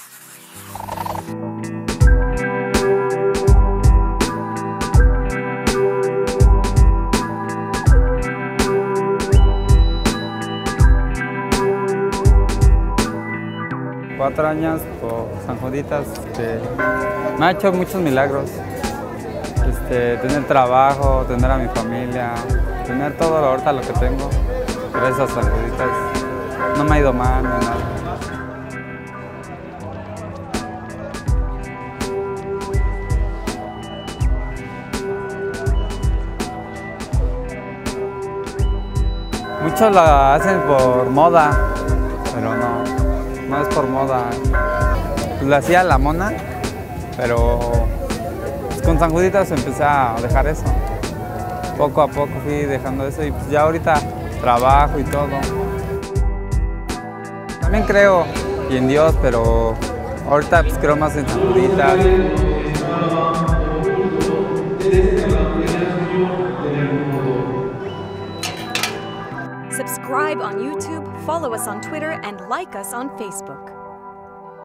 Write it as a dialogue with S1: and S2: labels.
S1: Cuatro años por San Juditas, me ha hecho muchos milagros. Tener trabajo, tener a mi familia, tener todo ahorita lo que tengo, gracias a San Juditas. No me ha ido mal ni nada. Muchos la hacen por moda, pero no es por moda. Pues la hacía la mona, pero pues con San Juditas empecé a dejar eso. Poco a poco fui dejando eso y pues ya ahorita trabajo y todo. También creo y en Dios, pero ahorita pues creo más en San Juditas.
S2: Subscribe on YouTube, follow us on Twitter, and like us on Facebook.